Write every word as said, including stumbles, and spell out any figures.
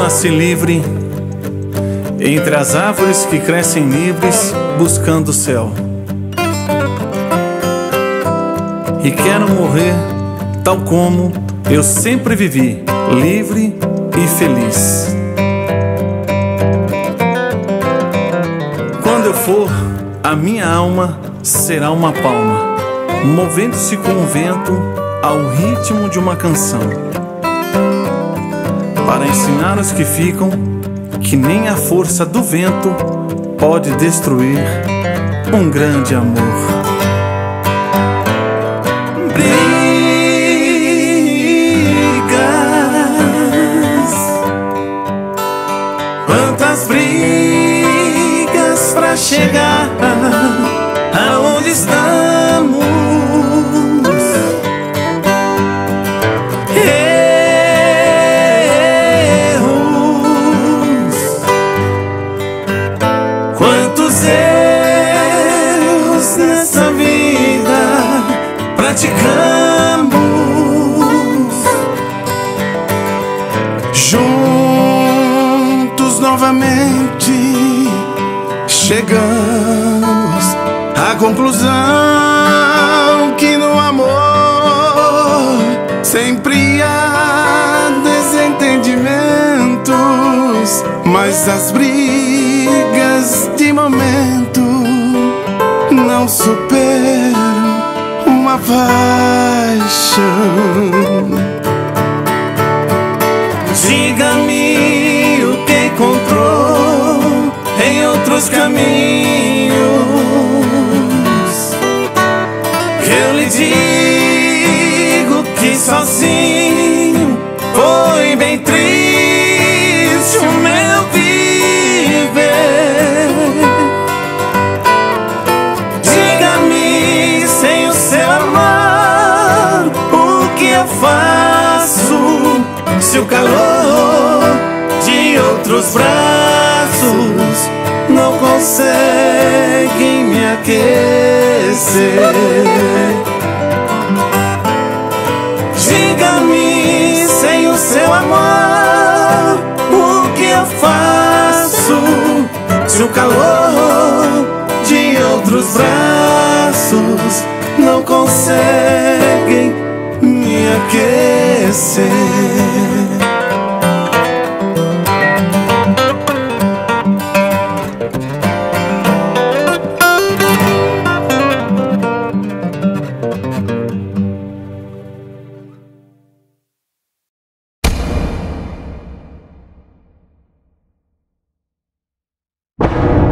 nasci livre entre as árvores que crescem livres, buscando o céu. E quero morrer tal como eu sempre vivi, livre e feliz. Quando eu for, a minha alma será uma palma, movendo-se com o vento ao ritmo de uma canção, para ensinar os que ficam que nem a força do vento pode destruir um grande amor. Brigas, quantas brigas pra chegar aonde estamos. Quantos erros nessa vida praticamos, juntos novamente chegamos à conclusão que no amor sempre há desentendimentos, mas as brigas de momento não superam uma paixão. Diga-me o que encontrou em outros caminhos, que eu lhe digo que sozinho foi bem triste o meu viver. Diga-me, sem o seu amor, o que eu faço, se o calor de outros braços não consegue me aquecer. Diga-me, sem o seu amor, o que eu faço, se o calor de outros braços não conseguem me aquecer. You